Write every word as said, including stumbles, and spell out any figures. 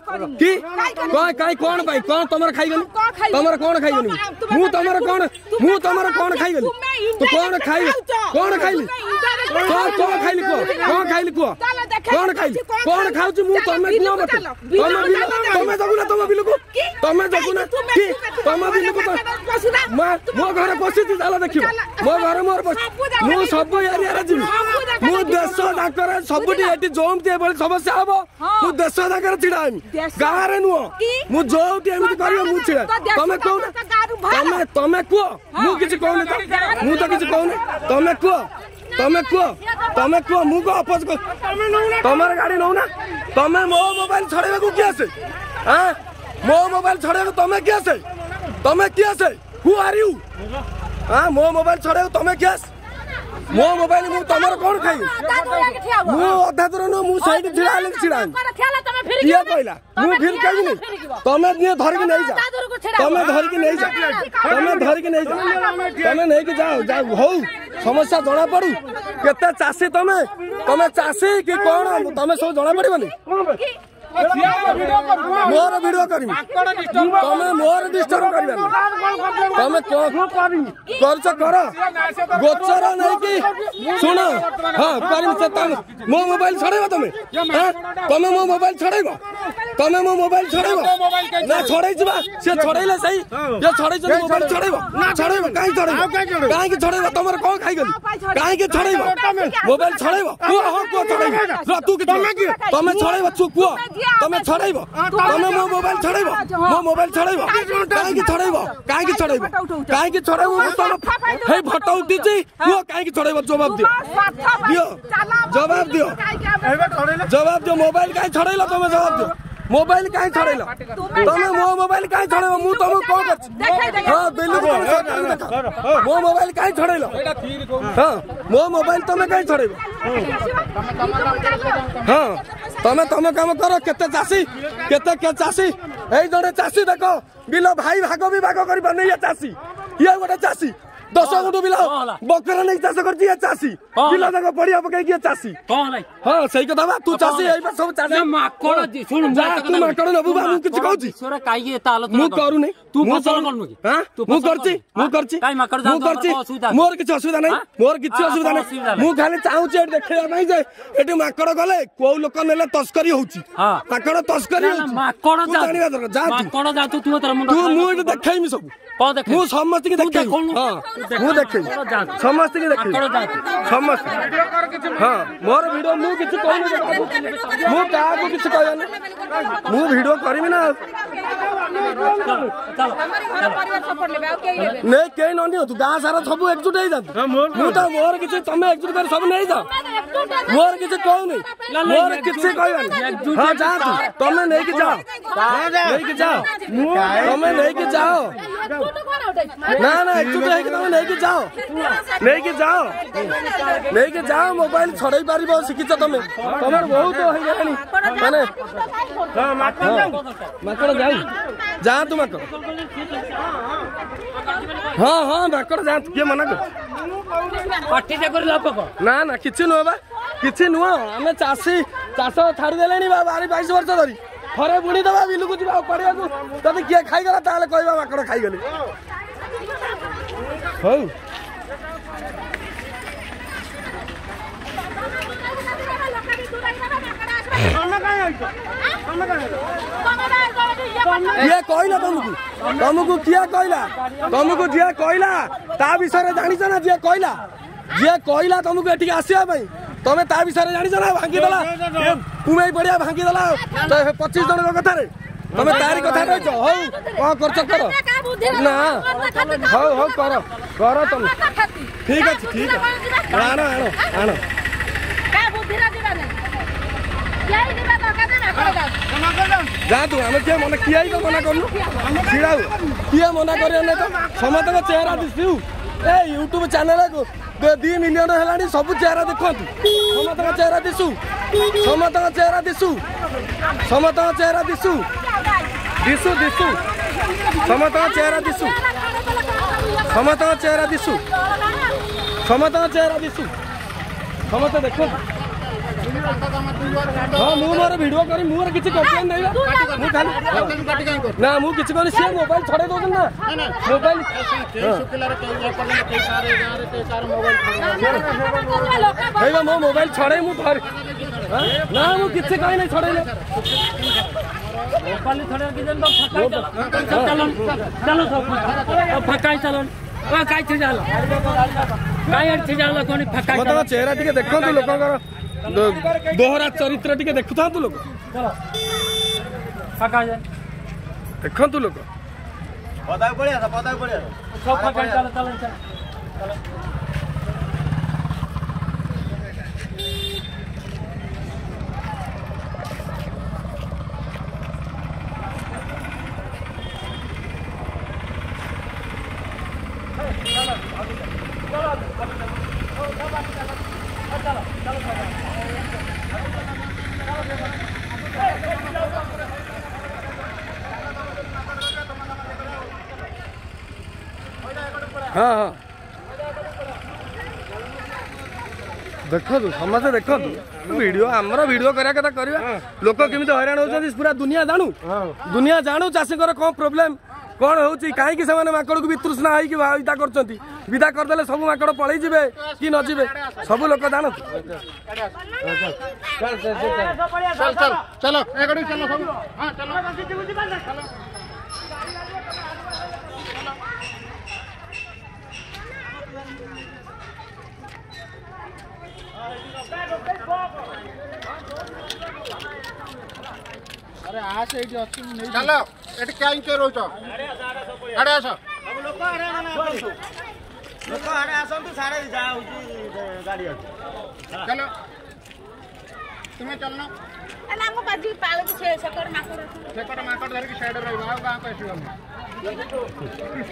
कि कौन काई कौन भाई कौन तमर खाइगनी तमर कौन खाइगनी मु तमर कौन मु तमर कौन खाइगनी तो कौन खाइ कौन खाइली कौन कौन खाइली को कौन खाइली को कौन खाइली कौन खाउ छु मु तमे कियो मत तमे बिल तमे जगु ना तमे बिल को तमे जगु ना कि तमे बिल को म मो घर पसी ती जाला देखियो मो घर मोर पस मु सब एरिया रे जिमि मु देश डाकर सबटी एटी जोमते बळ समस्या हबो मु देश डाकर छिडामी गारे नुओ मु जोटी एमिति करियो मु छिडा तमे को तमे तमे को मु किछ कहले त मु त किछ कहले तमे को तमे को तमे को मु को अपोज को तमर गाड़ी नौ ना तमे मो मोबाइल छड़ेबा को किया से हां मो मोबाइल छड़ेबा तमे किया से तमे किया से हु आर यू हां मो मोबाइल छड़ेबा तमे किया मो मोबाइल मु तमर कोन खाइ मु अधा दूर न मु साइड छिड़ा ले छिड़ा ये कहला मु फिर कहि नै तमे निये धर के नै जा तमे धर के नै जा तमे धर के नै जा तमे नै के जाओ जाओ हो समस्या जणा पड़ू केते चासी तमे तमे चासी कि कोन तमे सब जणा पड़िबनी मोर वीडियो करमी तमे मोर डिस्टर्ब करबे तमे करछ कर गोचर नै कि सुन हां करम से तमे मो मोबाइल छड़ेबो तमे हां तमे मो मोबाइल छड़ेबो तमे मो मोबाइल छड़ेबो ना छड़ै जबा से छड़ैले सही ये छड़ै छ मोबाइल छड़ेबो ना छड़ेबो काई छड़ेबो काई के छड़ेबो तमर को खाइ गली काई के छड़ेबो मोबाइल छड़ेबो को हो को छड़ेबो तू के तमे छड़ेबो तू को तमे छड़ेबो तमे मो मोबाइल छड़ेबो मो मोबाइल छड़ेबो काई के छड़ेबो काई के छड़ेबो काई के छड़ेबो तम हे फोटो उठिछि को काई के छड़ेबो जवाब दियो दियो जवाब दियो जवाब दियो मोबाइल काई छड़ेलो तमे जवाब दियो मोबाइल काई छड़ेलो तमे मो मोबाइल काई छड़ेबो मु तम को कर हां बिल्कुल मो मोबाइल काई छड़ेलो हां मो मोबाइल तमे काई छड़ेबो हां तमे तमे काम करो केते चासी केते के चासी ए जड़े चासी देखो बिलो भाई भाग भी भाग करि बनै या चासी ये गोटे चासी दस गुंठ बिला बकरा नहीं चाष करती है चासी बिला देखो बढ़िया पकाई की चासी हां सही कथा बा तू चासी एई बा सब चासी माकड़ सुन जा तू माकड़ नबु बा मु किछ कहउची सोरा काई के तालत मु करू नै तू फसल करनु की हां मु करची मु करची काई माकड़ जा असुविधा मोर किछ असुविधा नै मोर किछ असुविधा नै मु खाली चाहूची एट देखैया नै जे एटी माकड़ गले को लोक नेले तस्करी होउची माकड़ तस्करी होउची माकड़ जा जा माकड़ जा तू तू तर मुंड तू मु एट देखैमी सब को देख मु समस्त के देखै हां मु देखै समस्त के देखै समस्त हां मोर वीडियो मु किछ कहनी मु का को किछ कहनी मु वीडियो करमी ना नहीं कहीं नहीं तू गाँ सारा सब एकजुट हो जा मुझे मोर किसी तुम एकजुट कर सब नहीं जा मोर किसी कहू नहीं मोर किसी कहनी हाँ जा तू तुम्हें नहीं कि जाओ नहीं कि जाओ तुम्हें नहीं कि जाओ ना ना एकजुट है कि तुम्हें नहीं कि जाओ नहीं कि जाओ नहीं कि जाओ मोबाइल छड़ाई पार शिखिच तुम तुम बहुत माने माकड़ जाऊ जा तू माकड़ हाँ हाँ माकड़ जा किए मना कर ना ना किसी नुह बा किसी नुह आम चाषी चाष छाड़ी देले बारी बाईस वर्ष धरी थरे बुणी दबा बिलुक जा पड़िया जब किए खाईगला ताले कहबा माकड़ खाईगले हौ ये कहला तुमको तुमको किया कहला तुमको जे कहला ता विषय जानिछ ना जे कहला जे कहला तुमको एठी आसीबा पई तमे ता विषय जानिछ ना भांगी देला कुमै बढ़िया भांगी देला पच्चीस जन को कथा रे तमे तारी कथा कहछ हौ को करछ कर ना हौ हौ कर कर तुम ठीक है ठीक है आनो आनो आनो का बुद्धि रा दिबा नै यही दिबा तो कदा ना जा तू हम के मना किया ही मना करनु छिड़ाऊ किया मना करे नै तो समत का चेहरा दिसु ए यूट्यूब चैनल को दो मिलियन हेलानी सब चेहरा देखंतु समत का चेहरा दिसु समत का चेहरा दिसु समत का चेहरा दिसु दिसु दिसु समत का चेहरा दिसु समत का चेहरा दिसु समत का चेहरा दिसु समत देखो हाँ मु मोर वीडियो करी मोर किसी कंप्लेन नहीं ना मु किछि कोनी से मोबाइल छड़े दो ना मोबाइल हेबा मो मोबाइल छड़े मु धर ना मु किछि कहि नै छड़ेले मोबाइल छड़े कि जन फकाई चलो चलो फकाई चलो ओ काई थे जाला काई थे जाला कोनी फकाई मत चेहरा टिके देखंतु लोकंकर दोहरा चरित्र टिके देखुथांतु लोक फकाई देखंतु लोक पता पड़िया पता पड़िया सब फकाई चलो चलो चलो हाँ हाँ देखो समस्ते देखो वीडियो आमर वीडियो करा कथा करवा लोक केमी हैरान होती पूरा दुनिया जानू दुनिया जानू चाषी कौन प्रोब्लेम कौन होची कहीं से माकड़ को वितृष्णा होगी विदा कर विदा करदे सब माकड़ पलि जीवे कि न जीवे सब लोक जान चलो अरे आस एठी अछि नै चलो एठी काई के रोच आडे आस लोक आडे आसंतु लोक आडे आसंतु सारे जा होची गाड़ी अछि चलो तुम्हें चलना ना मो बाजी पाल के छे सकड़ माकड़ सकड़ माकड़ धर के साइड रहबा गां पे आसी हम